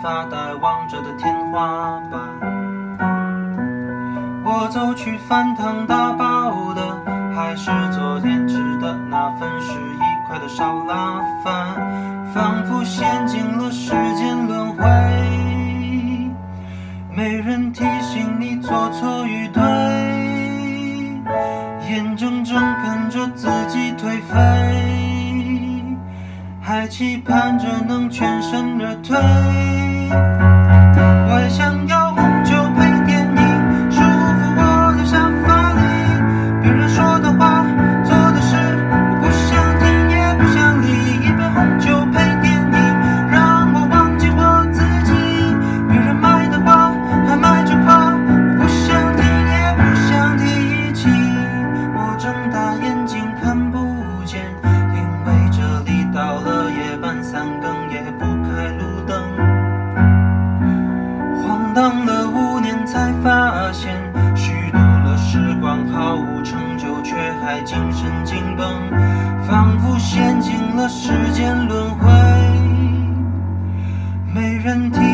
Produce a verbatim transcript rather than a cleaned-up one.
发呆望着的天花板。我走去翻腾打包的，还是昨天吃的那份十一块的烧腊饭，仿佛陷进了时间轮回，没人提醒你做错与对，眼睁睁看着自己颓废，还期盼着能全身而退。我也想要红酒配电影，舒服我在沙发里，别人说的话做的事我不想听也不想理，一杯红酒配电影让我忘记我自己，别人买的瓜还买着夸，我不想听也不想提起，我睁大眼睛看不见，因为这里到了夜半三更也不开路灯。荒荡了五年才发现，虚度了时光毫无成就，却还精神紧绷，仿佛陷进了时间轮回，没人听